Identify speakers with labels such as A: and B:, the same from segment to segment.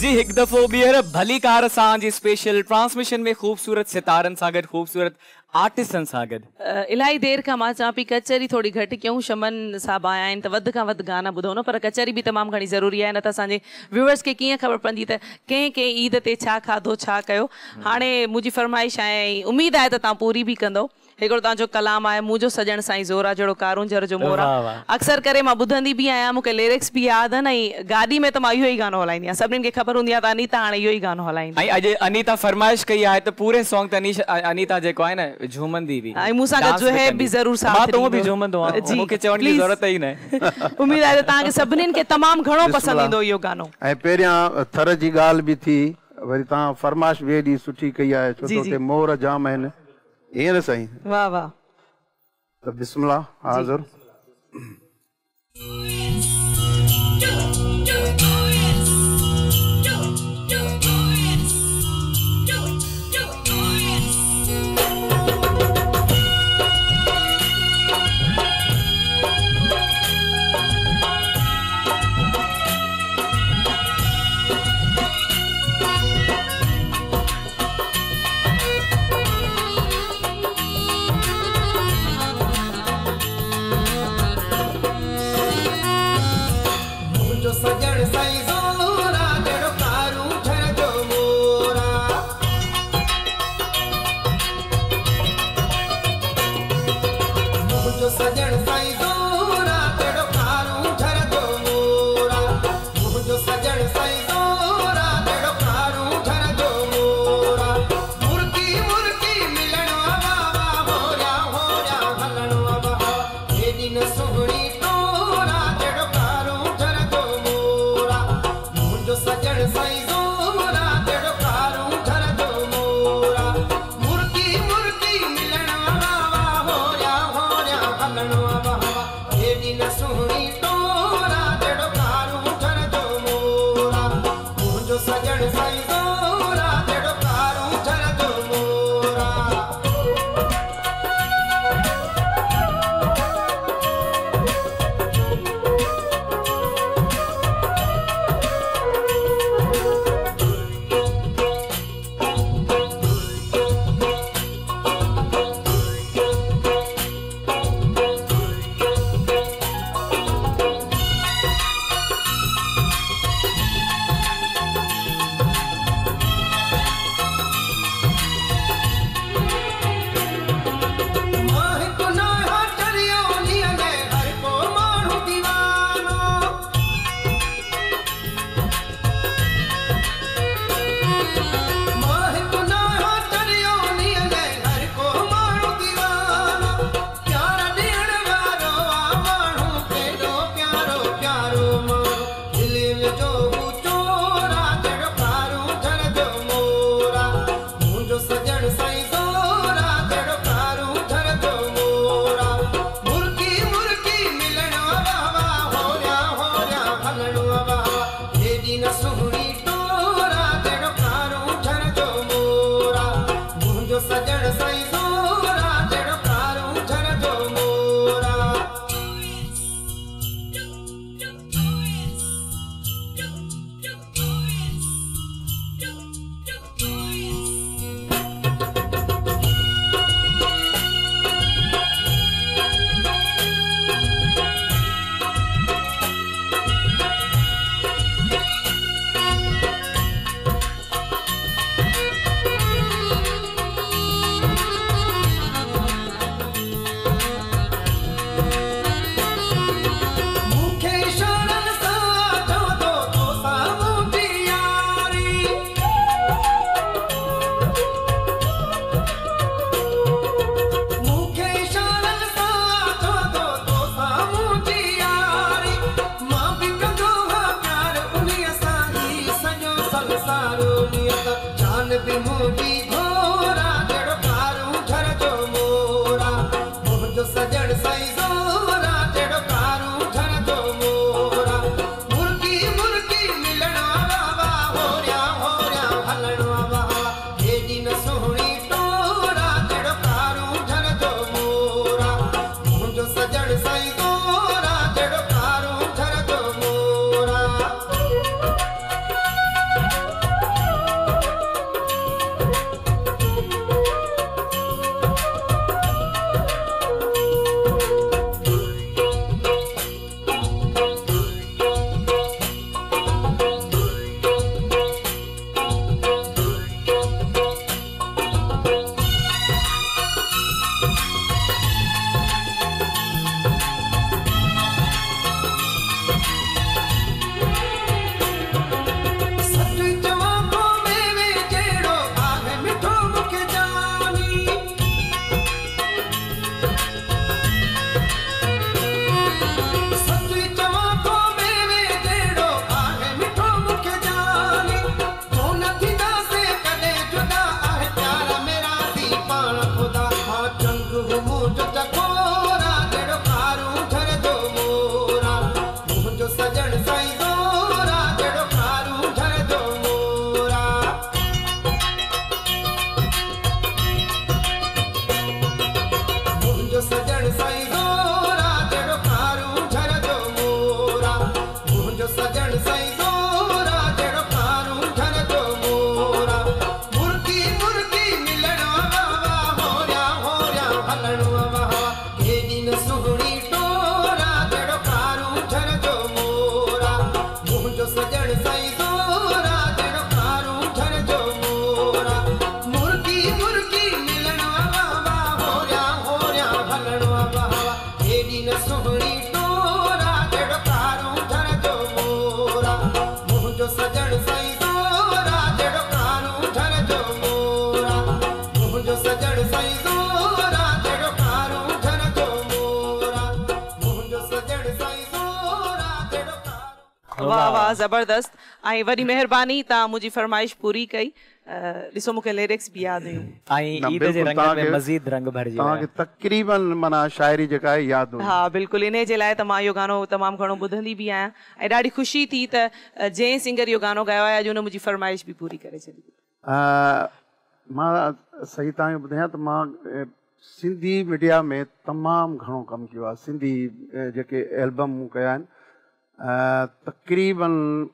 A: हिक दफ़ो ॿीहर भली कार सां जी स्पेशल ट्रांसमिशन में खूबसूरत सितारनि सां गॾु खूबसूरत आर्टिस्टनि सां गॾु
B: इलाही देर खां मां चवां पई कचहरी थोड़ी घटि कयूं शमन साहब आया आहिनि त वधि खां वधि गाना ॿुधो न पर कचहरी बि तमामु घणी ज़रूरी आहे न त असांजे व्यूअर्स खे कीअं ख़बर पवंदी त कंहिं कंहिं ईद ते छा खाधो छा कयो हाणे मुंहिंजी फरमाइश आहे ऐं उमेद आहे त तव्हां पूरी बि कंदो हिकिड़ो तव्हांजो कलाम आहे मुंहिंजो सजण साईं ज़ोरा जहिड़ो कारूं जर जो मोरा अक्सर करे मां ॿुधंदी बि आहियां मूंखे लिरिक्स बि यादि आहिनि ऐं गाॾी में त मां इहो ई गानो हलाईंदी आहियां सभिनीनि खे ख़बर हूंदी आहे त अनीता हाणे इहो ई गानो हलाईंदी
A: ऐं अॼु अनीता फरमाइश कई आहे त पूरे सॉन्ग त अनीता जेको आहे न झूमंदी बि
B: ऐं मूंसां गॾु ज़ुहैब बि ज़रूरु साथ
A: ॾींदो बि झूमंदो आहे मूंखे चवण जी ज़रूरत ई न
B: उमेद आहे त तव्हांखे सभिनीनि खे तमामु घणो पसंदि ईंदो इहो गानो
C: ऐं पहिरियां थर जी ॻाल्हि बि थी वरी तव्हां फरमाइश बि एॾी सुठी कई आहे छो त हुते मोर जाम आहिनि ईअं न साईं
B: वाह वाह
C: तो बिस्मिल्लाह हाज़िर
D: सुहिणी टोरा जहिड़ो कारूं झर जो मोरा मुंहिंजो सजण साईं ज़ोरा जहिड़ो कारूं झर जो मोरा मुर्गी मुर्गी मिलणो बाबा होरिया होरिया हलणो बाबा हेॾी न सुहिणी टोरा जहिड़ो कारूं झर जो मोरा मुंहिंजो सजण साईं ज़ोरा जहिड़ो कारूं झर जो मोरा मुंहिंजो सजण साईं ज़ोरा जहिड़ो कारूं झर जो मोरा मुंहिंजो सजण साईं ज़ोरा जहिड़ो कारूं
B: वाह वाह ज़बरदस्त ऐं वॾी महिरबानी तव्हां मुंहिंजी फरमाइश पूरी कई ॾिसो मूंखे लिरिक्स बि यादि हुयूं
A: ऐं ईद जे रंग में मज़ीद रंग भरिजी विया
C: तव्हांखे तक़रीबन माना शाइरी जेका आहे यादि हूंदी
B: हा बिल्कुलु इन जे लाइ त मां इहो गानो तमामु घणो ॿुधंदी बि आहियां ऐं ॾाढी ख़ुशी थी त जंहिं सिंगर इहो गानो ॻायो आहे अॼु हुन मुंहिंजी फरमाइश बि पूरी करे छॾी
C: मां सही तव्हांखे ॿुधायां त मां सिंधी मीडिया में तमामु घणो कमु कयो आहे सिंधी जेके एल्बम मूं कया आहिनि तक़रीबन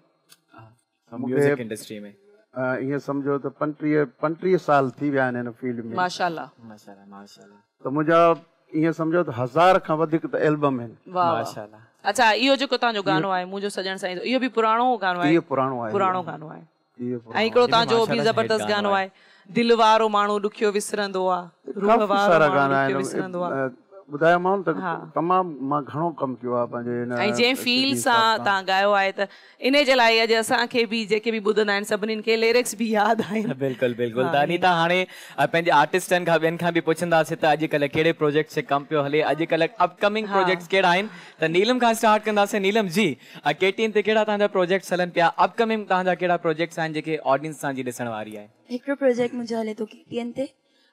A: म्यूज़िक इंडस्ट्री में
C: ईअं सम्झो त 35 साल थी विया आहिनि हिन फील्ड में
B: माशाल्लाह
A: माशाल्लाह माशाल्लाह
C: त मुंहिंजा ईअं सम्झो त 1000 खां वधीक त एल्बम आहिनि
B: वाह
A: माशाल्लाह
B: अच्छा इहो जेको तव्हांजो गानो आहे मुंहिंजो सजण साईं इहो बि पुराणो गानो आहे
C: इहो पुराणो आहे
B: पुराणो गानो आहे
C: इहो
B: ऐं हिकिड़ो तव्हांजो बि ज़बरदस्त गानो आहे दिलि वारो माण्हू ॾुखियो विसरंदो आहे रूह
C: काफ़ी
B: वारो
C: सारा
B: माण्हू
C: गाना
B: ॾुखियो
C: आहिनि
B: विसरंदो आहे
C: ॿुधायोमांव त तमामु मां घणो कमु कयो आहे पंहिंजे हिन
B: ऐं जंहिं फील सां तव्हां ॻायो आहे त इन जे लाइ अॼु असांखे बि जेके बि ॿुधंदा आहिनि सभिनीनि खे लिरिक्स बि यादि आहिनि
A: बिल्कुलु बिल्कुलु त अनीता हाणे पंहिंजे आर्टिस्टनि खां ॿियनि खां बि पुछंदासीं त अॼुकल्ह कहिड़े प्रोजेक्ट से कमु पियो हले अॼुकल्ह अपकमिंग प्रोजेक्ट्स कहिड़ा आहिनि त नीलम खां स्टार्ट कंदासीं नीलम जी केटीएन ते कहिड़ा तव्हांजा प्रोजेक्ट्स हलनि पिया अपकमिंग तव्हांजा कहिड़ा प्रोजेक्ट्स आहिनि जेके ऑडियंस तव्हांजी ॾिसण वारी आहे
E: हिकिड़ो प्रोजेक्ट मुंहिंजो हले थो केटीएन ते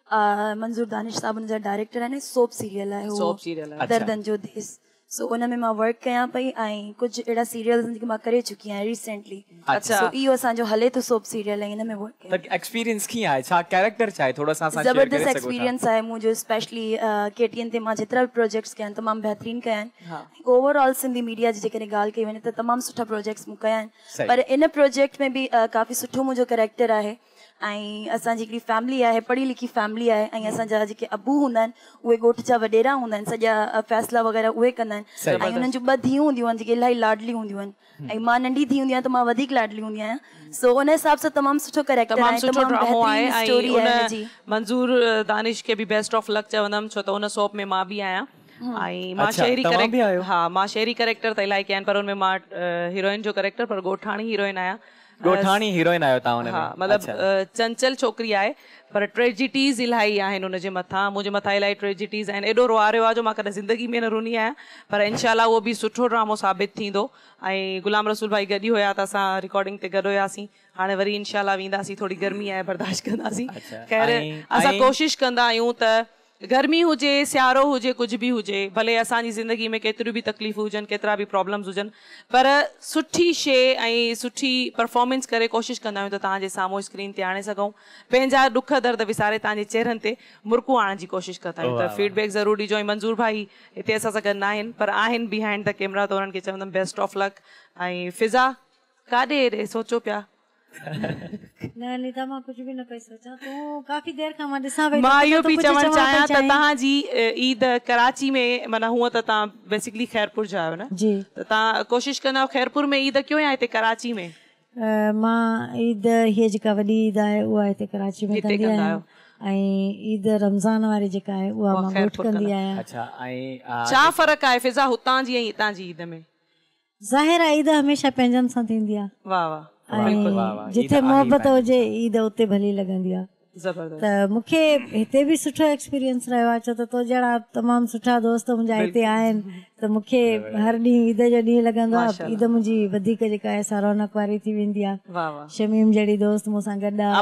E: मंज़ूर दानिश साहब हुनजा डायरेक्टर आहिनि सोप सीरियल आहे
B: सोप सीरियल आहे
E: दर्दन जो देश सो उन में मां वर्क कयां पई ऐं कुझु अहिड़ा सीरियल्स जेके मां करे चुकी आहियां रिसेंटली
B: अच्छा
E: सो इहो असांजो हले थो सोप सीरियल ऐं हिन में वर्क कयां
A: त एक्सपीरियंस कीअं आहे छा कैरेक्टर छा आहे थोरो सां असां शेयर करे
E: ज़बरदस्त
A: सघो था
E: एक्सपीरियंस आहे मुंहिंजो स्पेशली केटीएन ते मां जेतिरा बि प्रोजेक्ट्स कया आहिनि तमामु बहितरीनु कया आहिनि ओवरऑल सिंधी मीडिया जी जेकॾहिं ॻाल्हि कई वञे त तमामु सुठा प्रोजेक्ट्स मूं कया आहिनि पर इन प्रोजेक्ट में बि काफ़ी सुठो मुंहिंजो कैरेक्टर आहे ऐं असांजी हिकिड़ी फैमिली आहे पढ़ी लिखी फैमिली आहे ऐं असांजा जेके अबू हूंदा आहिनि उहे ॻोठ जा वॾेरा हूंदा आहिनि सॼा फ़ैसिला वग़ैरह उहे कंदा आहिनि ऐं हुननि जूं 2 धीअरूं हूंदियूं आहिनि जेके इलाही लाडली हूंदियूं आहिनि ऐं मां नंढी थी हूंदी आहियां त मां वधीक लाडली हूंदी आहियां सो उन हिसाब सां तमामु सुठो कैरेक्टर आहे
B: सुठो ड्रामो आहे ऐं
E: स्टोरी आहे
B: उन मंज़ूर दानिश खे बि बेस्ट ऑफ लक चवंदमि छो त उन सोप में मां बि आहियां ऐं मां शहरी कैरेक्टर हा मां शहरी कैरेक्टर त इलाही कया आहिनि पर हुनमें मां हीरोइन जो कैरेक्टर पर ॻोठाणी हीरोइन आहियां
A: ॻोठाणी हीरोइन आहियो तव्हां हुन में
B: मतिलबु चंचल छोकिरी आहे पर ट्रेजिडीज़ इलाही आहिनि हुनजे मथां मुंहिंजे मथां इलाही ट्रेजिडीज़ आहिनि एॾो रोआरियो आहे जो मां कॾहिं ज़िंदगी में न रुनी आहियां पर इनशाला उहो बि सुठो ड्रामो साबित थींदो ऐं गुलाम रसूल भाई गॾु हुया त असां रिकॉर्डिंग ते गॾु हुयासीं हाणे वरी इनशाला वेंदासीं थोरी गर्मी आहे बर्दाश्त कंदासीं ख़ैर असां कोशिशि कंदा आहियूं त गर्मी हुजे सियारो हुजे कुझु बि हुजे भले असांजी ज़िंदगी में केतिरियूं बि तकलीफ़ूं हुजनि केतिरा बि प्रॉब्लम्स हुजनि पर सुठी शइ ऐं सुठी परफॉर्मेंस करे कोशिशि कंदा आहियूं त तव्हांजे साम्हूं स्क्रीन ते आणे सघूं पंहिंजा ॾुख दर्द विसारे तव्हांजे चेहरनि ते मुर्कू आणण जी कोशिशि कंदा आहियूं त फीडबैक ज़रूरु ॾिजो ऐं मंज़ूर भाई हिते असां सां गॾु न आहिनि पर आहिनि बिहाइंड द कैमरा त उन्हनि खे चवंदमि बेस्ट ऑफ लक ऐं फिज़ा काॾे हेॾे सोचो पिया
F: न अनीता मां कुझु बि न पई सोचां तूं काफ़ी देरि खां मां ॾिसां पई
B: मां इहो बि चवणु चाहियां त तव्हांजी ईद कराची में माना हूअं त तव्हां बेसिकली खैरपुर जा आहियो न
F: जी
B: त तव्हां कोशिशि कंदा आहियो खैरपुर में ईद कयो या हिते कराची में
F: मां ईद हीअ जेका वॾी ईद आहे उहा हिते कराची में कंदी आहियां ऐं ईद रमज़ान वारी जेका आहे उहा मां ॻोठ कंदी आहियां
A: अच्छा ऐं
B: छा फ़र्क़ु आहे फिज़ा हुतां जी ऐं हितां जी ईद में
F: ज़ाहिर आहे ईद हमेशह पंहिंजनि सां थींदी आहे
B: वाह वाह
F: ऐं जिथे मोहबत हुजे ईद उते भली लॻंदी आहे त मूंखे हिते बि सुठो एक्सपीरियंस रहियो आहे छो त तो जहिड़ा तमामु सुठा दोस्त मुंहिंजा हिते आहिनि त मूंखे हर ॾींहुं ईद जो ॾींहुं लॻंदो आहे ईद मुंहिंजी वधीक जेका आहे सा रौनक वारी थी वेंदी आहे शमीम जहिड़ी दोस्त मूंसां गॾु आहे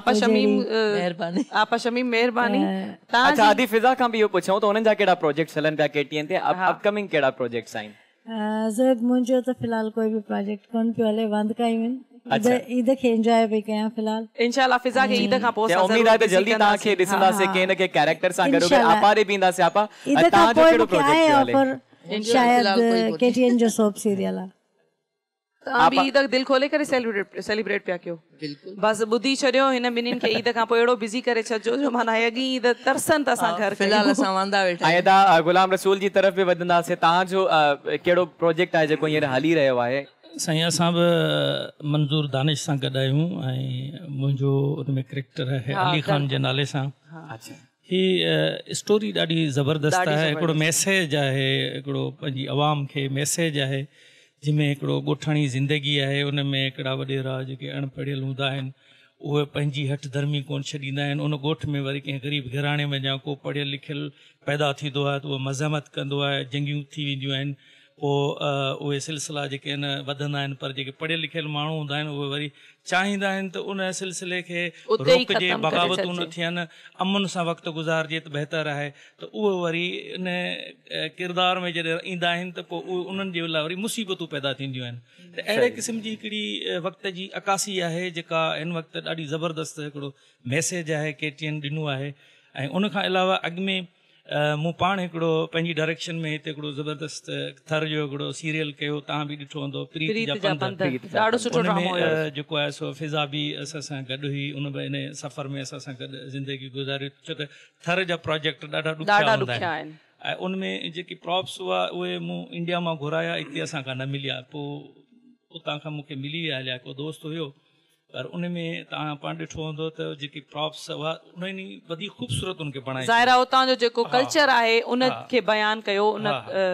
B: आपा शमीम महिरबानी
A: अच्छा आदि फिज़ा खां बि इहो पुछूं त हुननि जा कहिड़ा प्रोजेक्ट्स हलनि पिया केटीएन ते अपकमिंग कहिड़ा प्रोजेक्ट्स आहिनि
F: ज़ोहिब मुंहिंजो त फ़िलहाल कोई बि प्रोजेक्ट कोन पियो हले बंदि कयूं आहिनि ईद खे एंजॉय पई कयां फ़िलहाल
B: इंशाल्लाह फिज़ा खे ईद खां पोइ
A: उम्मीद आहे त जल्दी तव्हांखे ॾिसंदासीं कंहिं न कंहिं कैरेक्टर सां गॾु आपा ॾे बि ईंदासीं आपा
F: ईद खां पोइ मूंखे आहे ऑफर शायदि केटीएन जो सोप सीरियल आहे
B: तव्हां बि ईद दिलि खोले करे सेलिब्रेट पिया कयो बिल्कुलु बसि ॿुधी छॾियो हिन ॿिन्हिनि खे ईद खां पोइ अहिड़ो बिज़ी करे छॾिजो जो माना अॻी ईद तरसनि था असां घर
G: फ़िलहाल असां वांदा वेठा
A: ऐं तव्हां गुलाम रसूल जी तरफ़ बि वधंदासीं तव्हांजो कहिड़ो प्रोजेक्ट आहे जेको हींअर हली रहियो आहे
H: साईं असां बि मंज़ूर दानिश सां गॾु आहियूं ऐं मुंहिंजो उन में कैरेक्टर आहे अली ख़ान जे नाले सां ही स्टोरी ॾाढी ज़बरदस्त आहे हिकिड़ो मैसेज आहे हिकिड़ो पंहिंजी आवाम खे मैसेज आहे जंहिंमें हिकिड़ो ॻोठाणी ज़िंदगी आहे उन में हिकिड़ा वॾेरा जेके अणपढ़ियल हूंदा आहिनि उहे पंहिंजी हठ धर्मी कोन छॾींदा आहिनि उन ॻोठ में वरी कंहिं ग़रीब घराणे में या को पढ़ियल लिखियल पैदा थींदो आहे त उहो मज़ामत कंदो आहे जंगियूं थी वेंदियूं आहिनि पोइ उहे सिलसिला जेके आहिनि वधंदा आहिनि पर जेके पढ़ियल लिखियल माण्हू हूंदा आहिनि उहे वरी चाहींदा आहिनि त उन सिलसिले खे रोकजे बग़ावतूं न थियनि अमन सां वक़्तु गुज़ारिजे त बहितर आहे त उहे वरी इन किरदार में जॾहिं ईंदा आहिनि त पोइ उहे उन्हनि जे लाइ वरी मुसीबतूं पैदा थींदियूं आहिनि त अहिड़े क़िस्म जी हिकिड़ी वक़्त जी अकासी आहे जेका हिन वक़्तु ॾाढी ज़बरदस्त हिकिड़ो मैसेज आहे KTN ॾिनो आहे ऐं उनखां अलावा अॻु में मूं पाण हिकिड़ो पंहिंजी डायरेक्शन में हिते हिकिड़ो ज़बरदस्त थर जो हिकिड़ो सीरियल कयो तव्हां बि ॾिठो हूंदो प्रीत जा पंध उनमें जेको आहे सो फिज़ा बि असां सां गॾु हुई उन बि इन सफ़र में असां सां गॾु ज़िंदगी गुज़ारी छो त थर जा प्रोजेक्ट ॾाढा ॾुखिया आहिनि ऐं उनमें जेकी प्रॉप्स हुआ उहे मूं इंडिया मां घुराया हिते असां खां न मिलिया पोइ उतां खां मूंखे मिली विया हलिया को दोस्त हुयो पर उन में तव्हां पाण ॾिठो हूंदो त जेकी प्रॉप्स हुआ उन वधीक ख़ूबसूरत उनखे बणाई
B: ज़ाहिर आहे उतां जो जेको कल्चर आहे उनखे बयानु कयो उन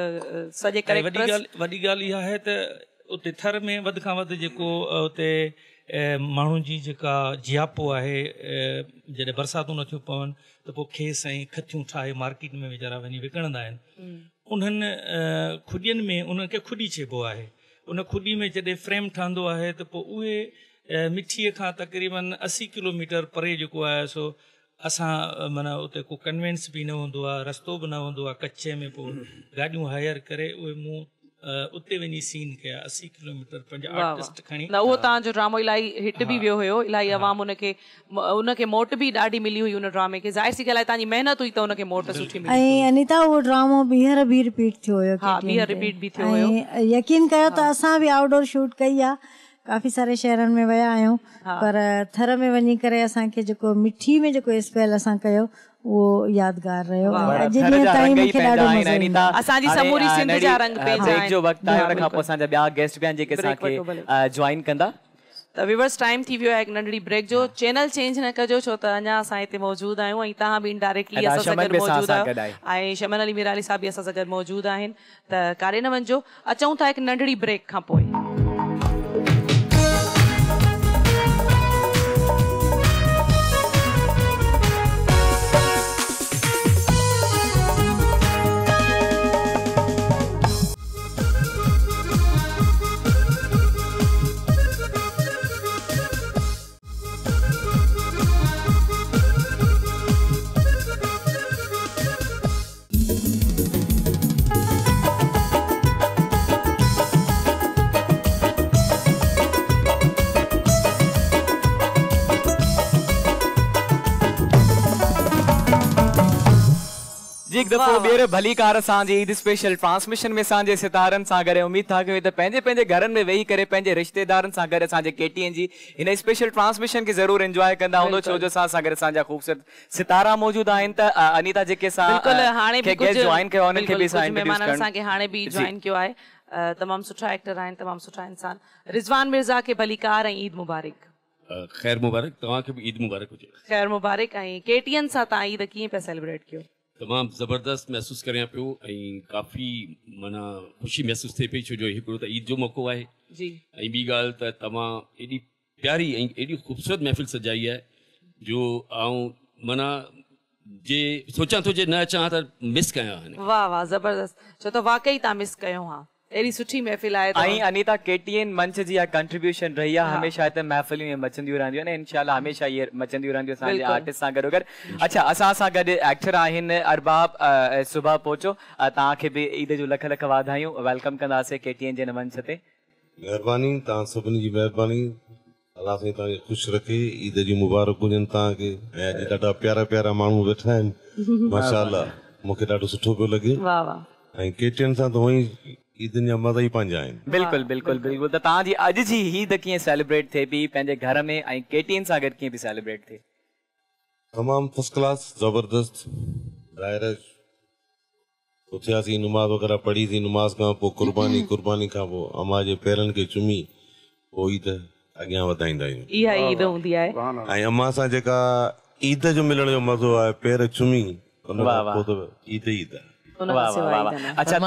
B: सॼे
H: वॾी ॻाल्हि इहा आहे त उते थर में वधि खां वधि जेको उते माण्हुनि जी जेका जियापो आहे जॾहिं बरसातूं नथियूं पवनि त पोइ खेस ऐं खथियूं ठाहे मार्केट में वीचारा वञी विकिणंदा आहिनि उन्हनि खुॾियुनि में उनखे खुॾी चइबो आहे उन खुॾी में जॾहिं फ्रेम ठहंदो आहे त पोइ उहे मिठीअ खां तक़रीबन 80 किलोमीटर परे जेको आहे सो असां माना उते को कन्वेंस बि न हूंदो आहे रस्तो बि न हूंदो आहे कच्चे में पोइ गाॾियूं हायर करे उहे मूं उते वञी सीन कया 80 किलोमीटर पंहिंजा आर्टिस्ट खणी
B: उहो तव्हांजो ड्रामो इलाही हिट बि वियो हुयो इलाही अवाम उनखे मोट बि ॾाढी मिली हुई उन ड्रामे खे ज़ाहिर सी ॻाल्हि आहे तव्हांजी महिनत हुई त उनखे मोट सुठी मिली
F: ऐं अनीता उहो ड्रामो ॿीहर बि रिपीट थियो हुयो
B: ॿीहर रिपीट बि थियो हुयो
F: यकीन कयो त असां बि आउटडोर शूट कई आहे काफ़ी सारे शहरनि में विया आहियूं पर थर में वञी करे असांखे जेको मिठी में जेको स्पेल असां कयो उहो यादगार रहियो अॼु ॾींहं ताईं मूंखे ॾाढो मज़ो ईंदो आहे
B: असांजी समूरी सिंध जा रंग पंहिंजा
A: आहिनि जो वक़्तु आहे उन खां पोइ असांजा ॿिया गेस्ट बि आहिनि जेके असांखे जॉइन कंदा
B: त व्यूअर्स टाइम थी वियो आहे हिकु नंढड़ी ब्रेक जो चैनल चेंज न कजो छो त अञा असां हिते मौजूदु आहियूं ऐं तव्हां बि इनडायरेक्टली असां सां गॾु मौजूदु आहियो ऐं शमन अली मीराली साहब बि असां सां गॾु मौजूदु आहिनि त कारे न वञिजो अचूं था हिकु नंढड़ी ब्रेक खां पोइ
A: एक दफ़ो ॿीहर भली कार सां ईद स्पेशल ट्रांसमिशन में असांजे सितारनि सां गॾु उमीद था कयूं त पंहिंजे घरनि में वेही करे पंहिंजे रिश्तेदारनि सां गॾु असांजे KTN जी हिन स्पेशल ट्रांसमिशन खे ज़रूरु एंजॉय कंदा हूंदो छो जो असां सां गॾु असांजा ख़ूबसूरत सितारा मौजूदु आहिनि त अनीता जेके जॉइन कयो उन्हनि खे बि
B: असांखे हाणे बि जॉइन कयो आहे तमामु सुठा एक्टर आहिनि तमामु सुठा इंसान रिज़वान मिर्ज़ा खे भली कार ऐं ईद मुबारक
I: ख़ैर मुबारक तव्हांखे बि ईद मुबारक हुजे
B: ख़ैर मुबारक ऐं KTN सां तव्हां ईद कीअं पिया सेलिब्रेट कयो
I: तमामु ज़बरदस्त महसूसु करियां पियो ऐं काफ़ी माना ख़ुशी महसूसु थिए पई छो जो हिकिड़ो त ईद जो मौक़ो आहे ऐं ॿी ॻाल्हि त तव्हां एॾी प्यारी ऐं एॾी ख़ूबसूरत महफ़िल सजाई आहे जो आऊं माना जे सोचां थो जे न अचां त मिस कयां
B: वाह वाह ज़बरदस्त छो त वाकई तव्हां मिस कयो हा एडी सुठी महफिल आहे
A: ऐं अनीता KTN मंच जी कंट्रीब्यूशन रही आहे हमेशा हिते महफिलियूं मचंदियूं रहंदियूं आहिनि इंशाल्लाह हमेशा ये मचंदियूं रहंदियूं असांजे आर्टिस्ट सां गॾो गॾु अच्छा असां सां गॾु एक्टर आहिनि अरबाब सुबह पहुचो तव्हांखे बि ईद जो लख लख वाधायूं वेलकम कंदासीं KTN जे मंच ते
J: महिरबानी तव्हां सभिनी जी महिरबानी अलाह साईं तव्हांखे ख़ुशि रखे ईद जी मुबारक हुजनि तव्हांखे ऐं अॼु ॾाढा प्यारा प्यारा माण्हू वेठा आहिनि माशाअल्लाह मूंखे ॾाढो सुठो पियो लॻे
B: वाह वाह
J: ऐं KTN सां त उअई ईदनि जा मज़ा ई पंहिंजा आहिनि।
A: बिल्कुलु बिल्कुलु बिल्कुलु। त तव्हांजी अॼु जी ईद कीअं सेलिब्रेट थिए पई पंहिंजे घर में ऐं केटीएन सां गॾु कीअं पई सेलिब्रेट थिए?
J: तमामु फर्स्ट क्लास, ज़बरदस्त। ॿाहिरि उथियासीं, नुमाज़ वग़ैरह पढ़ीसीं, नुमाज़ खां पोइ कुर्बानी खां पोइ अम्मा जे पेरनि खे चुमी पोइ ईद अॻियां वधाईंदा आहियूं।
B: इहा ईद हूंदी आहे।
J: ऐं अम्मा सां जेका ईद जो मिलण जो मज़ो आहे, पेर चुमी, उन खां पोइ त ईद ईद आहे।
A: अच्छा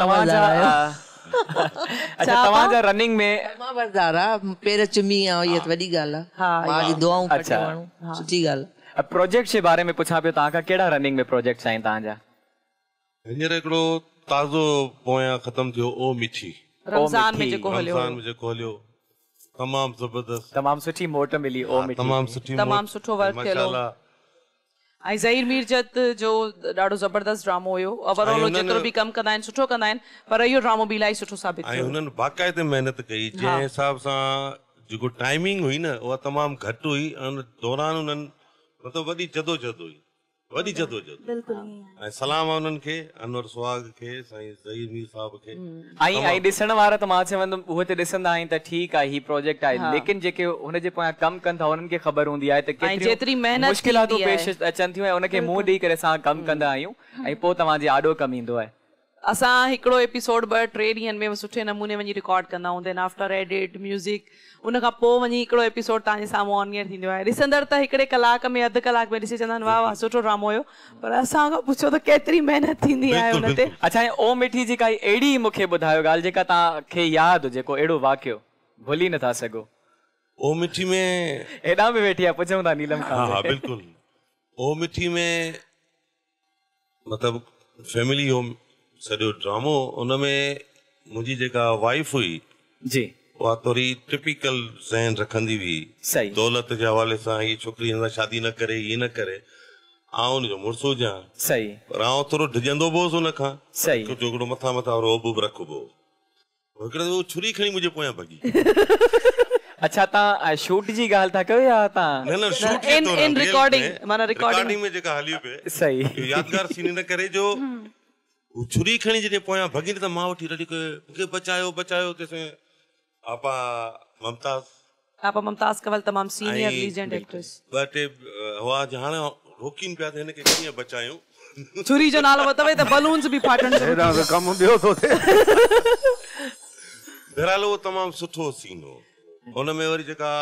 A: तव्हांजा रनिंग में
G: पेर चुमी इहा वॾी ॻाल्हि आहे। दुआऊं सुठी ॻाल्हि आहे।
A: प्रोजेक्ट जे बारे में पुछां पियो तव्हां खां, कहिड़ा रनिंग में प्रोजेक्ट्स आहिनि तव्हांजा?
J: हींअर हिकिड़ो ताज़ो पोयां ख़तम थियो ओ मिठी,
B: रमज़ान में जेको
J: हलियो, तमामु ज़बरदस्त,
A: तमामु सुठी मोट मिली, ओ मिठी
B: तमामु सुठो वर्क थियलो। ऐं ज़हीर मीरजत जो ॾाढो ज़बरदस्त ड्रामो हुयो। ओवरऑल जेतिरो बि कमु कंदा आहिनि सुठो कंदा आहिनि, पर इहो ड्रामो बि इलाही सुठो साबित थियो।
J: ऐं हुननि बाक़ाइदे महिनत कई, जंहिं हिसाब सां जेको टाइमिंग हुई न उहा तमामु घटि हुई। उन दौरान उन्हनि मतिलबु वॾी जदोजहद हुई, वॾी जदोजहद। ऐं सलाम आहे उन्हनि खे, अनवर सुहाग खे, साईं ज़हीर मीर साहब खे।
A: ऐं ॾिसण वारा त मां चवंदुमि उहे त ॾिसंदा आहिनि त ठीकु आहे, ही प्रोजेक्ट आहे, लेकिन जेके हुनजे पोयां कमु कनि था उन्हनि खे ख़बर हूंदी आहे त केतिरी मुश्किलातूं पेश अचनि थियूं ऐं उनखे मुंहुं ॾेई करे असां कमु कंदा आहियूं ऐं पोइ तव्हांजे आॾो कमु ईंदो आहे।
B: असां हिकिड़ो एपिसोड 2-3 ॾींहंनि में सुठे नमूने वञी रिकॉर्ड कंदा हूंदा आहिनि, आफ्टर एडिट म्यूज़िक, उन खां पोइ वञी हिकिड़ो एपिसोड तव्हांजे साम्हूं ऑन एयर थींदो आहे। ॾिसंदड़ त हिकिड़े कलाक में अधु कलाक में ॾिसी चवंदा आहिनि वाह वाह सुठो ड्रामो हुयो, पर असां खां पुछो त केतिरी महिनत थींदी आहे हुन ते।
A: अच्छा, ऐं ओ मिठी जी काई अहिड़ी मूंखे ॿुधायो ॻाल्हि जेका तव्हांखे यादि हुजे, को अहिड़ो वाक़ियो भुली नथा सघो?
J: ओ मिठी में
A: हेॾां बि वेठी आहे, पुछूं था नीलम खां।
J: हा बिल्कुलु। ओ मिठी में मतिलबु फैमिली होम सॼो ड्रामो, उनमें मुंहिंजी जेका वाइफ हुई
A: जी
J: उहा थोरी टिपिकल ज़हन रखंदी हुई।
A: सही।
J: दौलत जे हवाले सां हीअ छोकिरी हिन सां शादी न करे, हीअ न करे, आउं हुनजो मुड़ुसु हुजां।
A: सही।
J: पर आउं थोरो डिॼंदो बि हुउसि हुन खां।
A: सही।
J: हिकिड़ो मथां रोब बि रखबो। हिकिड़े दफ़ो छुरी खणी मुंहिंजे पोयां भॼी।
A: अच्छा, तव्हां शूट जी ॻाल्हि था कयो या तव्हां?
J: न शूट
B: इन रिकॉर्डिंग, माना
J: रिकॉर्डिंग में जेका हली पई।
A: सही।
J: यादगार सीन न करे जो छुरी खणी जॾहिं पोयां भॻी त मां वठी रड़ी कयो, मूंखे बचायो तेसिं आपा मुमताज़
B: कंवल तमामु सीनियर लीजेंड एक्ट्रेस।
J: ॿ टे हुआ हाणे रोकीनि पिया त हिनखे कीअं बचायूं।
B: छुरी जो नालो वतवे त बलून्स बि फाटण जो
C: कमु ॿियो थो थिए।
J: बहरहाल उहो तमामु सुठो सीन हो। हुन में वरी जेका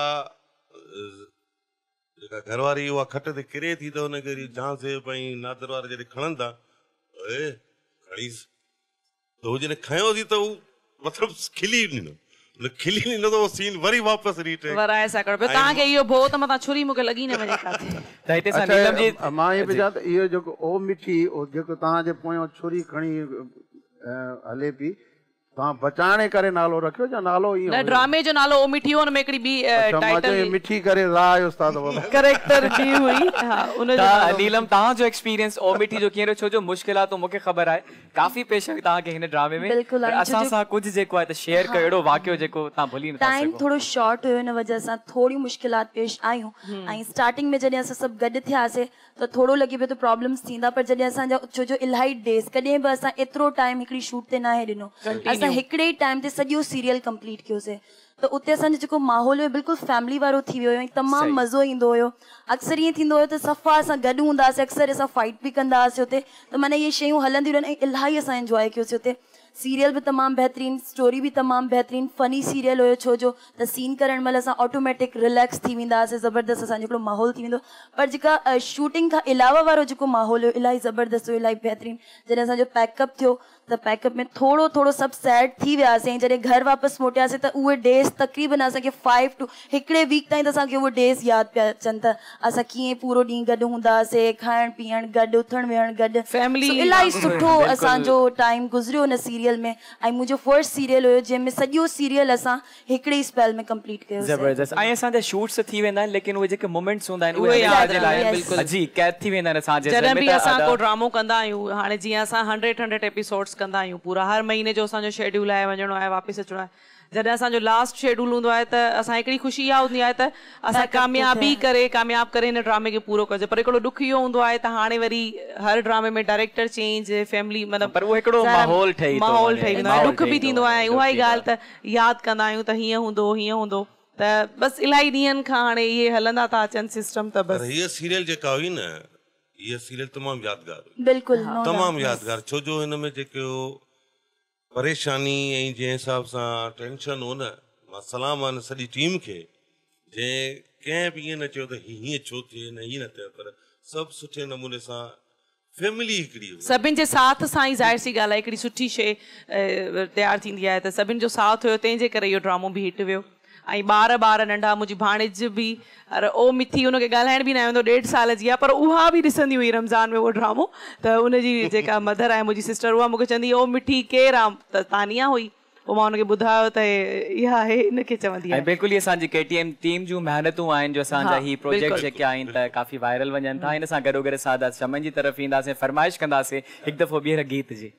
J: घरवारी उहा खट ते किरे थी त हुनखे झांस भई नादर वारा जॾहिं खणनि था खणीसि त हू जॾहिं खयोंसीं त हू मतिलबु खिली ॾिनो त उहो सीन वरी वापसि रीटेक
B: वराए सघो पियो। तव्हांखे इहो भो त मथां छुरी मूंखे लॻी न वञे काथे।
A: त हिते सां नीलम जी
C: मां इहो पिया त इहो जेको ओ मिठी जेको तव्हांजे पोयां छुरी खणी हले पई, तव्हां बचाइण करे नालो रखियो या नालो इहो?
B: न, ड्रामे जो नालो ओ मिठी हो, हुन में हिकिड़ी ॿी टाइटल
C: मिठी करे राह उस्ताद
B: कैरेक्टर ॿी हुई। हा, उन जो
A: नीलम तव्हांजो एक्सपीरियंस ओ मिठी जो कीअं रहियो? छो जो मुश्किलातूं मूंखे ख़बर आहे काफ़ी पेश आई तव्हांखे हिन ड्रामे में, असां सां कुझु जेको आहे त शेयर कयो अहिड़ो वाक़ियो जेको तव्हां भुली नथा सघो।
E: टाइम थोरो शॉर्ट हुयो, हिन वजह सां थोरी मुश्किलात पेश आयूं। ऐं स्टार्टिंग में जॾहिं असां सभु गॾु थियासीं त थोरो लॻे पियो त प्रॉब्लम्स थींदा, पर जॾहिं असांजा छो जो इलाही डेज़ कॾहिं बि असां एतिरो टाइम हिकिड़ी शूट ते न आहे ॾिनो, असां हिकिड़े ई टाइम ते सॼो सीरियल कंप्लीट कयोसीं। त उते असांजो जेको माहौल हुयो बिल्कुलु फैमिली वारो थी वियो हुयो, तमामु मज़ो ईंदो हुयो। अक्सर ईअं थींदो हुयो त सफ़ा असां गॾु हूंदा हुआसीं, अक्सर असां फाइट बि कंदा हुआसीं हुते, त माना इहे शयूं हलंदियूं रहनि, ऐं इलाही असां इंजॉय कयोसीं हुते। सीरियल भी तमाम बेहतरीन, स्टोरी भी तमाम बेहतरीन, फनी सीरियल हो छो जो त सीन करण महिल असां ऑटोमेटिक रिलैक्स थी वेंदासीं, ज़बरदस्त असांजो हिकिड़ो माहौल थी वेंदो। पर जेका शूटिंग खां अलावा वारो जेको माहौल हो इलाही ज़बरदस्त हो, इलाही बेहतरीन। जॾहिं असांजो पैकअप थियो त पैकअप में थोड़ो थोड़ो सभु सैड थी वियासीं, ऐं जॾहिं घर वापसि मोटियासीं त उहे डेज़ तक़रीबन असांखे 5 to 1 वीक ताईं त असांखे उहे डेज़ यादि पिया अचनि त असां कीअं पूरो ॾींहुं गॾु हूंदा हुआसीं, खाइण पीअण गॾु, उथण वेहण गॾु, फैमिली इलाही सुठो असांजो टाइम गुज़रियो हुन सीरियल में। ऐं मुंहिंजो फर्स्ट सीरियल हुयो जंहिंमें सॼो सीरियल असां हिकिड़े ई स्पेल में कंप्लीट कयो।
A: ज़बरदस्त। ऐं असांजा शूट्स थी वेंदा आहिनि, लेकिन उहे जेके मोमेंट्स हूंदा आहिनि उहे यादि जी कैद थी वेंदा आहिनि असांजे।
B: जॾहिं बि असां को ड्रामो कंदा आहियूं, हाणे जीअं असां 100 एपिसोड्स कंदा आहियूं पूरा हर महीने जो असांजो शेड्यूल आहे वञणो आहे वापसि अचिणो आहे जॾहिं असांजो लास्ट शेड्यूल हूंदो आहे त असां हिकिड़ी ख़ुशी इहा हूंदी आहे त असां कामयाब करे हिन ड्रामे खे पूरो कजे पर हिकिड़ो ॾुख इहो हूंदो आहे त हाणे वरी हर ड्रामे में डायरेक्टर चेंज फैमिली मतिलबु माहौल ठही वेंदो आहे ॾुख बि थींदो आहे उहा ई ॻाल्हि त यादि कंदा आहियूं त हीअं हूंदो त बसि इलाही ॾींहंनि खां हाणे इहे हलंदा था अचनि सिस्टम त बसि
J: हीअ सीरियल जेका हुई न हीअ सीरियल तमामु यादगार हुई
E: बिल्कुलु
J: तमामु यादगार छो जो हिन में जेको परेशानी ऐं जंहिं हिसाब सां टेंशन हो न मां सलाम आहे सॼी टीम खे जंहिं कंहिं बि ईअं न चयो त हीअं छो थिए न हीअं न थिए पर सभु सुठे नमूने सां फैमिली हिकिड़ी
B: सभिनि जे साथ सां ई ज़ाहिर सी ॻाल्हि आहे हिकिड़ी सुठी शइ तयारु थींदी आहे त सभिनि जो साथ हुयो तंहिंजे करे इहो ड्रामो बि हिट वियो ऐं ॿार नंढा मुंहिंजी भाणेज बि अरे ओ मिठी हुनखे ॻाल्हाइण बि न ईंदो 1.5 साल जी आहे पर उहा बि ॾिसंदी हुई रमज़ान में उहो ड्रामो त उनजी जेका मदर आहे मुंहिंजी सिस्टर उहा मूंखे चवंदी ओ मिठी केरु आहे त तानिया हुई पोइ मां हुनखे ॿुधायो त इहा आहे हिनखे चवंदी आहे
A: बिल्कुलु इहे असांजी KTM टीम जूं महिनतूं आहिनि जो असांजा ही प्रोजेक्ट जेके आहिनि त काफ़ी वायरल वञनि था हिन सां गॾोगॾु असां चमन जी तरफ़ ईंदासीं फरमाइश कंदासीं हिकु दफ़ो ॿीहर गीत जी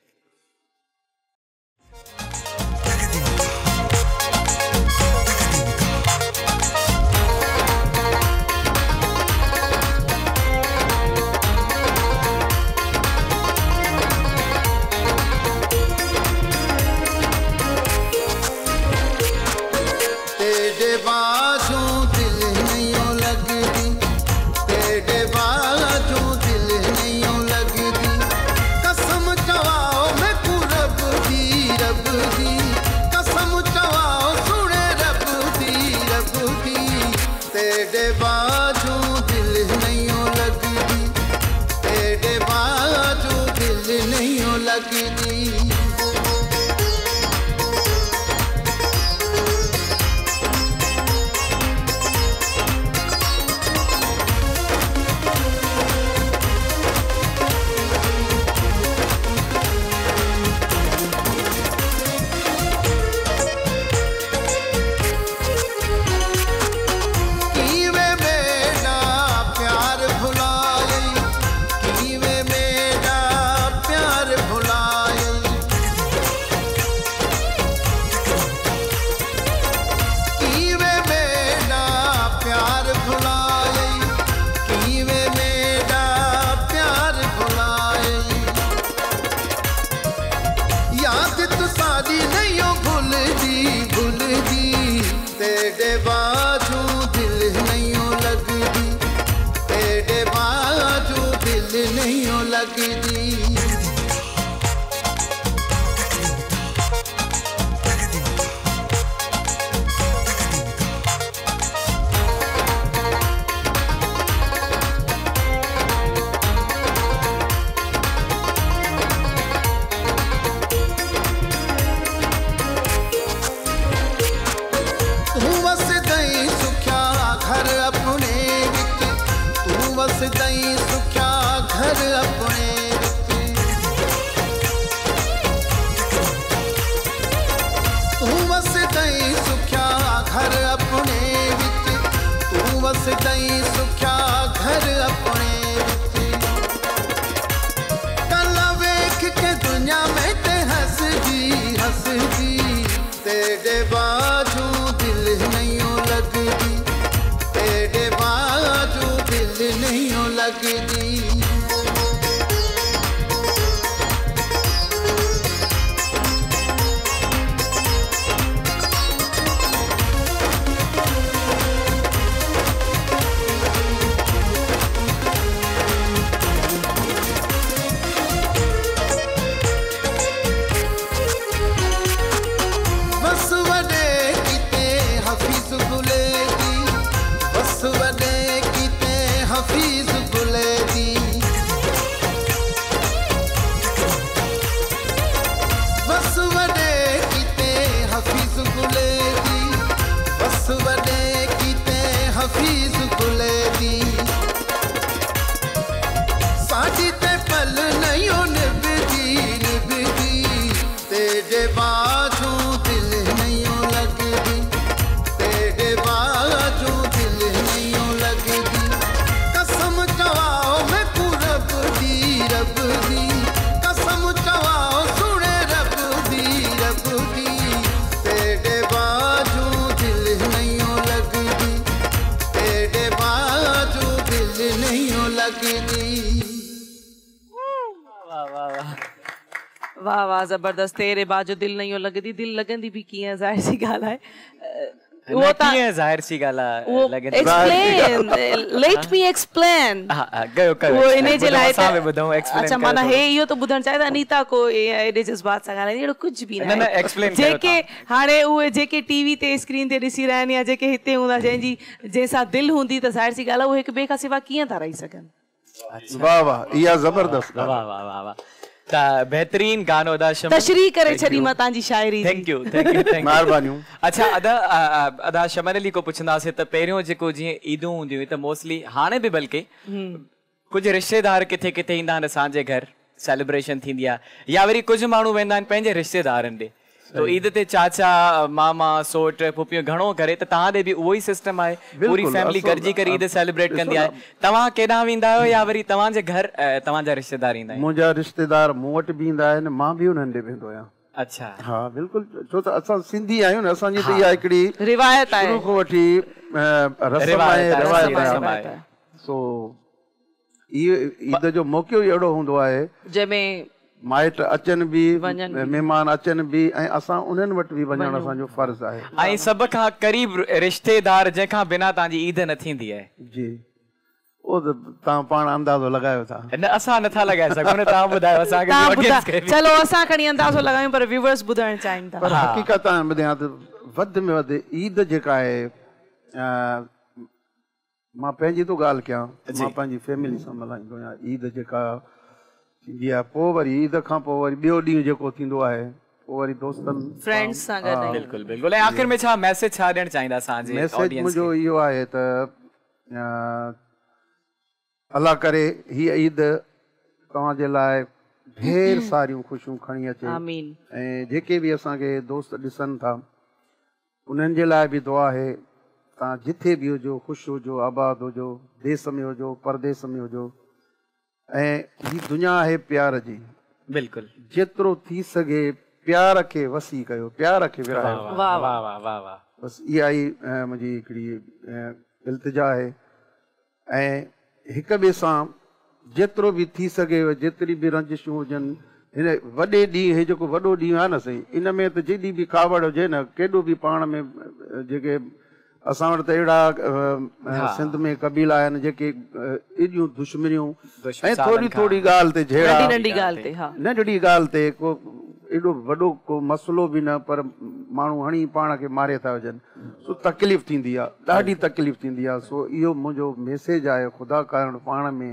D: बस वॾे
B: वाह ज़बरदस्त। तेरे बाजो दिल नहीं हो लगदी, दिल लगंदी भी कीअं ज़ाहिर सी ॻाल्हि आहे। वो कीअं
A: ज़ाहिर सी ॻाल्हि आहे लगंदी।
B: Let me explain.
A: कयो
B: वो इने जे लाइ अच्छा माना हे इहो तो ॿुधण चाहे अनीता को एॾे जज़्बात सां ॻाल्हाईंदी, अहिड़ो कुझु बि न एक्सप्लेन। जेके हाणे उहे जेके टीवी ते स्क्रीन ते ॾिसी रहिया आहिनि या जेके हिते हूंदा जंहिंसां दिलि हूंदी त ज़ाहिर सी ॻाल्हि आहे उहे हिक ॿिए खां सिवा कीअं था रही सघनि।
C: वाह वाह इहा ज़बरदस्त।
A: वाह वाह वाह वाह। बेहतरीन गानो अदा शमन
B: तशरीह करे छॾी मां तव्हांजी शाइरी।
A: Thank U
C: महिरबानियूं।
A: अच्छा अदा शमन अली को पुछंदासीं त पहिरियों जेको जीअं ईदूं हूंदियूं हुयूं त मोस्टली हाणे बि बल्कि कुझु रिश्तेदार किथे किथे ईंदा आहिनि असांजे घर, सेलिब्रेशन थींदी आहे, या वरी कुझु माण्हू वेंदा आहिनि पंहिंजे रिश्तेदारनि ॾे, तो ईद ते चाचा मामा सोट पुफियूं घणो करे त तव्हां ॾे बि उहो ई सिस्टम आहे, पूरी फैमिली गॾिजी करे ईद सेलिब्रेट कंदी आहे। तव्हां केॾांहुं वेंदा आहियो या वरी तव्हांजे घर तव्हांजा रिश्तेदार ईंदा आहिनि?
C: मुंहिंजा रिश्तेदार मूं वटि बि ईंदा आहिनि, मां बि उन्हनि ॾे वेंदो आहियां।
A: अच्छा
C: हा बिल्कुलु, छो त असां सिंधी आहियूं न, असांजी त इहा हिकिड़ी
B: रिवायत आहे,
C: शुरू खां वठी रस्म आहे, रिवायत आहे। सो ईद जो मौक़ो ई अहिड़ो हूंदो आहे
B: जंहिंमें
C: माइट अचनि बि, महिमान अचनि बि, ऐं असां उन्हनि वटि बि वञणु असांजो फर्ज़ आहे।
A: ऐं सभ खां क़रीब रिश्तेदार जंहिंखां बिना तव्हांजी ईद न थींदी आहे।
C: जी उहो त तव्हां पाण अंदाज़ो लॻायो था।
A: न असां नथा लॻाए सघूं न, तव्हां ॿुधायो असांखे।
B: चलो असां खणी अंदाज़ो लॻायूं पर व्यूअर्स ॿुधणु चाहिनि था।
C: पर हक़ीक़त ॿुधायां त वधि में वधि ईद जेका आहे, मां पंहिंजी थो ॻाल्हि कयां, मां पंहिंजी फैमिली सां मल्हाईंदो आहियां ईद जेका थींदी आहे। पोइ वरी ईद खां पोइ वरी ॿियो ॾींहुं जेको थींदो आहे, पोइ वरी दोस्तनि
B: फ्रेंड्स सां गॾु।
A: बिल्कुलु बिल्कुलु। ऐं आख़िर में छा मैसेज छा ॾियणु चाहींदा असांजे ऑडियंस खे?
C: मैसेज मुंहिंजो इहो आहे त अल्लाह करे हीअ ईद तव्हांजे लाइ ढेर सारियूं ख़ुशियूं खणी अचे।
B: आमीन।
C: ऐं जेके बि असांखे दोस्त ॾिसनि था उन्हनि जे लाइ बि दुआ आहे, तव्हां जिथे बि हुजो ख़ुशि हुजो, आबाद हुजो, देश में हुजो, परदेस में हुजो। ऐं हीअ दुनिया आहे प्यार जी।
A: बिल्कुुल।
C: जेतिरो थी सघे प्यार खे वसी कयो, प्यार खे विरायो।
A: वाह वाह वाह वाह वाह।
C: बसि इहा ई मुंहिंजी हिकिड़ी इल्तिजा आहे। ऐं हिक ॿिए सां जेतिरो बि थी सघे, जेतिरी बि रंजिशूं हुजनि, हिन वॾे ॾींहुं, हे जेको वॾो ॾींहुं आहे न सही, इन में त जेॾी बि कावड़ हुजे न, केॾो बि पाण में जेके असां वटि त अहिड़ा सिंध में क़बीला आहिनि जेके एॾियूं दुश्मनियूं ऐं थोरी थोरी ॻाल्हि ते झेड़ा,
B: नंढी ॻाल्हि ते,
C: नंढड़ी ॻाल्हि ते को एॾो वॾो को मसइलो बि न, पर माण्हू हणी पाण खे मारे था वञनि, सो तकलीफ़ थींदी आहे, ॾाढी तकलीफ़ थींदी आहे। सो इहो मुंहिंजो मैसेज आहे, ख़ुदा करणु पाण में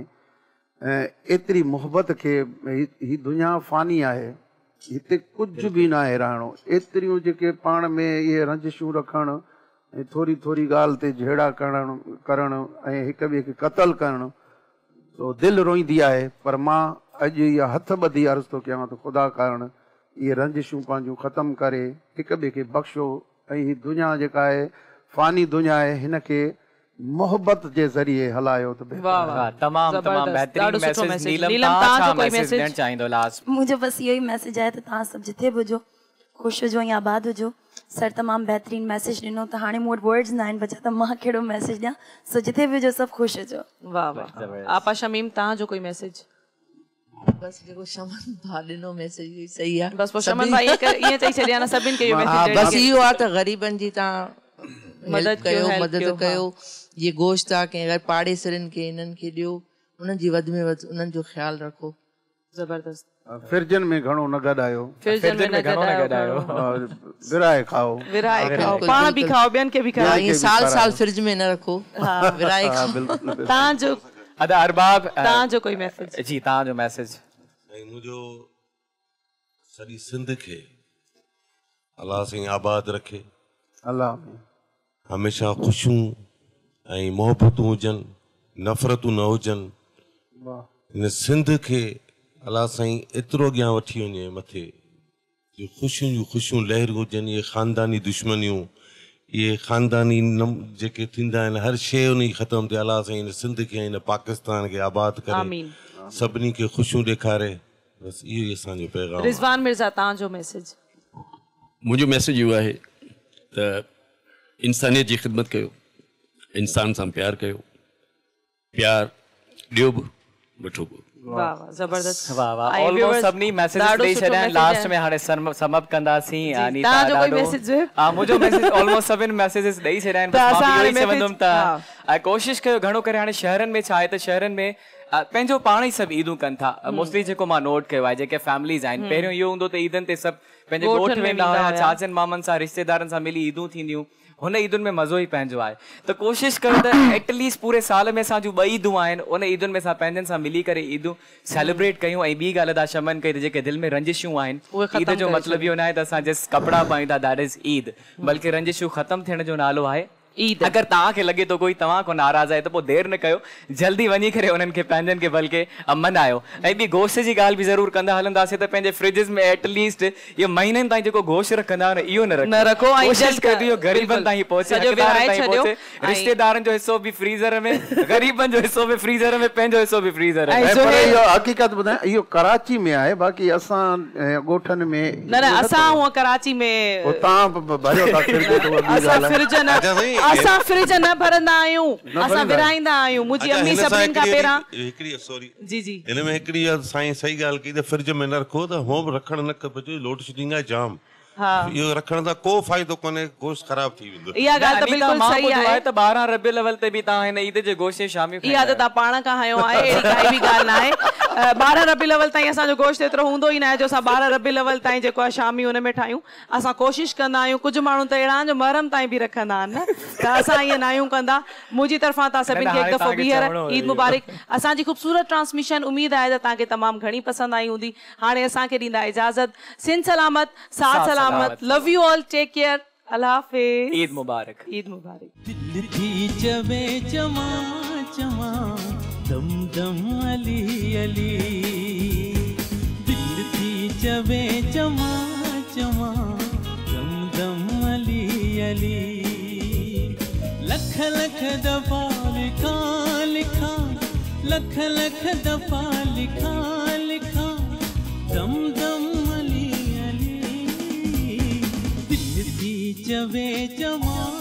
C: एतिरी मुहबत खे, ही दुनिया फ़ानी आहे, हिते कुझु बि न आहे रहणो, एतिरियूं जेके पाण में इहे रंजिशूं रखणु ऐं थोरी थोरी ॻाल्हि ते झेड़ा करणु ऐं हिक ॿिए खे क़तल करणु, सो दिलि रोईंदी आहे। पर मां अॼु इहा हथ ॿधी अर्ज़ु थो कयां त ख़ुदा करणु इहे रंजिशूं पंहिंजूं ख़तमु करे हिक ॿिए खे बख़्शो, ऐं हीअ दुनिया जेका आहे फ़ानी दुनिया आहे, हिन खे मोहब्बत जे ज़रिए हलायो त
A: तमामु तमामु बहितरीन मैसेज। नीलम तव्हां छा मैसेज ॾियणु चाहींदो लास्ट?
E: मुंहिंजो बसि इहो ई मैसेज आहे त तव्हां सभु जिथे बि हुजो, ख़ुशि हुजो या आबाद हुजो। सर तमामु बहितरीन मैसेज ॾिनो, त हाणे मूं वटि वर्ड्स न आहिनि बचा त मां कहिड़ो मैसेज ॾियां। सो जिथे बि हुजो सभु ख़ुशि हुजो।
B: वाह वाह। आपा शमीम तव्हांजो कोई मैसेज?
G: बस जेको शमन भा ॾिनो मैसेज सही आहे।
B: बस शमन भाई ईअं चई छॾिया न सभिनि खे इहो मैसेज।
G: बस इहो आहे त ग़रीबनि जी तव्हां मदद कयो। ये गोश्त आहे कंहिं अगरि पाड़ेसरनि खे इन्हनि खे ॾियो, उन्हनि जी वधि में वधि उन्हनि जो ख़्यालु रखो।
B: ज़बरदस्त।
C: फिरजन में घणो न गॾायो,
B: विराए खाओ, पाण बि खाओ, ॿियनि खे बि खाओ,
G: साल साल फ्रिज में न रखो, विराए खाओ।
B: तव्हांजो
A: अदा अरबाब
B: तव्हांजो कोई मैसेज?
A: जी तव्हांजो मैसेज?
J: मुंहिंजो सॼी सिंध खे अलाह साईं आबाद रखे,
C: अलाह
J: हमेशह ख़ुशियूं ऐं मोहबतूं हुजनि, नफ़रतूं न हुजनि। हिन सिंध खे अलाह साईं एतिरो अॻियां वठी वञे मथे, जो ख़ुशियूं जूं ख़ुशियूं लहर हुजनि। इहे ख़ानदानी दुश्मनियूं, इहे ख़ानदानी जेके थींदा आहिनि, हर शइ उन जी ख़तमु थिए। अलाह साईं हिन सिंध खे, हिन पाकिस्तान खे आबाद करे, सभिनी खे ख़ुशियूं ॾेखारे। बसि इहो ई असांजो पैगाम।
B: रिज़वान मिर्ज़ा तव्हांजो मैसेज?
I: मुंहिंजो मैसेज इहो आहे त इंसानियत जी ख़िदमत कयो, इंसान सां प्यार कयो, प्यार ॾियो बि वठो बि।
B: वाह वाह जबरदस्त
A: वाह वाह ऑलमोस्ट सभनी मैसेजेस ॾेई छॾिया आहिनि लास्ट में हाणे सम अप कंदासीं अनीता
B: तव्हांजो कोई मैसेज हुयो
A: हा मुंहिंजो मैसेज ऑलमोस्ट सभिनि मैसेजेस ॾेई छॾिया आहिनि बस मां इहो ई चवंदुमि त कोशिशि कयो घणो करे हाणे शहरनि में छा आहे त शहरनि में पंहिंजो पाण ई सभु ईदूं कनि था मोस्टली जेको मां नोट कयो आहे जेके फैमिलीज़ आहिनि पहिरियों इहो हूंदो त ईदनि ते सभु पंहिंजे ॻोठ वेंदा हुआ चाचनि मामनि सां रिश्तेदारनि सां मिली ईदूं थींदियूं हुन ईदुनि में मज़ो ई पंहिंजो आहे त कोशिशि कयो त एटलीस्ट पूरे साल में असां जूं 2 ईदूं आहिनि उन ईदुनि में असां पंहिंजनि सां मिली करे ईदूं सेलिब्रेट कयूं ऐं ॿी ॻाल्हि अदा शमन कई त जेके दिलि में रंजिशूं आहिनि ईद जो मतिलबु इहो न आहे त असां जस्ट कपिड़ा पायूं था दैट इज़ ईद बल्कि रंजिशूं ख़तमु थियण जो नालो आहे ईद अगरि तव्हांखे लॻे थो कोई तव्हां खां नाराज़ आहे त पोइ देरि न कयो जल्दी वञी करे उन्हनि खे पंहिंजनि खे बल्कि मनायो ऐं ॿी गोश्त जी ॻाल्हि बि ज़रूरु कंदा हलंदासीं त पंहिंजे फ्रिजिस में एटलीस्ट इहो महीननि ताईं जेको गोश्त रखंदा आहियो इहो न रखो कोशिशि कयो इहो ग़रीबनि ताईं पहुचे रिश्तेदारनि जो हिसो बि फ्रीज़र में ग़रीबनि जो हिसो बि फ्रीज़र में पंहिंजो हिसो बि फ्रीज़र में
C: इहो हक़ीक़त ॿुधायां इहो कराची में आहे बाक़ी असां ॻोठनि में
B: न असां हूअं कराची में
C: तव्हां भरियो था फ्रिज
B: असां फ्रिज न भरंदा आहियूं असां विराईंदा आहियूं मुंहिंजी अम्मी सभिनि खां पहिरां
J: हिकिड़ी सॉरी
B: जी जी
J: हिन में हिकिड़ी साईं सही ॻाल्हि कई त फ्रिज में न रखो त होम रखण न खपे लोड शेडिंग आहे जाम इहो रखण सां को फ़ाइदो कोन्हे गोश्त ख़राब थी वेंदो
B: इहा ॻाल्हि त बिल्कुलु सही आहे
A: त 12 रबियुल अव्वल ते बि तव्हां हिन ईद जे गोश्त शामिल
B: इहा त तव्हां पाण खां हयो आहे अहिड़ी काई बि ॻाल्हि न आहे 12 रबियुल अव्वल ताईं असांजो गोश्त एतिरो हूंदो ई न आहे जो असां 12 रबियुल अव्वल ताईं जेको आहे शामी हुन में ठाहियूं असां कोशिशि कंदा आहियूं कुझु माण्हू त अहिड़ा आहिनि जो महरम ताईं बि रखंदा आहिनि न त असां ईअं न आहियूं कंदा मुंहिंजी तरफ़ां तव्हां सभिनि खे हिकु दफ़ो ॿीहर ईद मुबारक असांजी ख़ूबसूरत ट्रांसमिशन उमेद आहे त तव्हांखे तमामु घणी पसंदि आई हूंदी हाणे असांखे ॾींदा इजाज़त सिन सलामत साथ सलामत love you all take care अल्लाह हाफिज़
A: ईद मुबारक
K: दिल थी जवे जमा जमा दम दम अली अली दिल थी जवे जमा जमा दम दम अली अली लख लख दफा लिखा लिखा लख लख दफा लिखा लिखा दम दम अली अली दिल थी जवे जमा